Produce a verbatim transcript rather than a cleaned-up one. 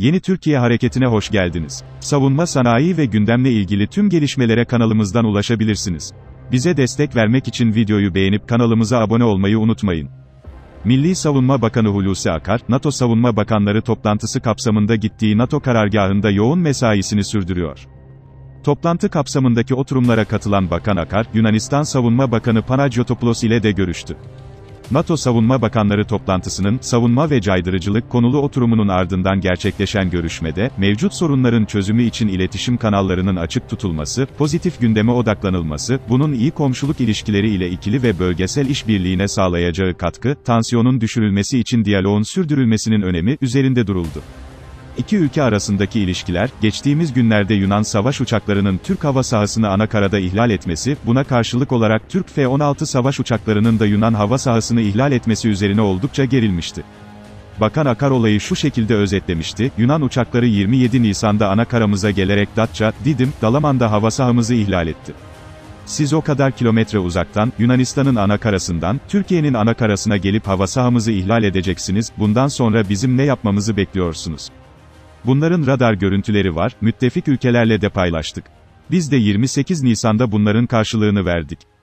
Yeni Türkiye Hareketi'ne hoş geldiniz. Savunma sanayi ve gündemle ilgili tüm gelişmelere kanalımızdan ulaşabilirsiniz. Bize destek vermek için videoyu beğenip kanalımıza abone olmayı unutmayın. Milli Savunma Bakanı Hulusi Akar, NATO Savunma Bakanları toplantısı kapsamında gittiği NATO karargahında yoğun mesaisini sürdürüyor. Toplantı kapsamındaki oturumlara katılan Bakan Akar, Yunanistan Savunma Bakanı Panagiotopoulos ile de görüştü. NATO Savunma Bakanları toplantısının, savunma ve caydırıcılık konulu oturumunun ardından gerçekleşen görüşmede, mevcut sorunların çözümü için iletişim kanallarının açık tutulması, pozitif gündeme odaklanılması, bunun iyi komşuluk ilişkileri ile ikili ve bölgesel işbirliğine sağlayacağı katkı, tansiyonun düşürülmesi için diyaloğun sürdürülmesinin önemi üzerinde duruldu. İki ülke arasındaki ilişkiler, geçtiğimiz günlerde Yunan savaş uçaklarının Türk hava sahasını anakarada ihlal etmesi, buna karşılık olarak Türk F on altı savaş uçaklarının da Yunan hava sahasını ihlal etmesi üzerine oldukça gerilmişti. Bakan Akar olayı şu şekilde özetlemişti: Yunan uçakları yirmi yedi Nisan'da anakaramıza gelerek Datça, Didim, Dalaman'da hava sahamızı ihlal etti. Siz o kadar kilometre uzaktan, Yunanistan'ın anakarasından, Türkiye'nin anakarasına gelip hava sahamızı ihlal edeceksiniz, bundan sonra bizim ne yapmamızı bekliyorsunuz? Bunların radar görüntüleri var, müttefik ülkelerle de paylaştık. Biz de yirmi sekiz Nisan'da bunların karşılığını verdik.